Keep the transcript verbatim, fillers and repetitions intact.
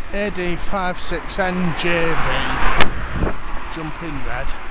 A D fifty-six N J V, jumping red.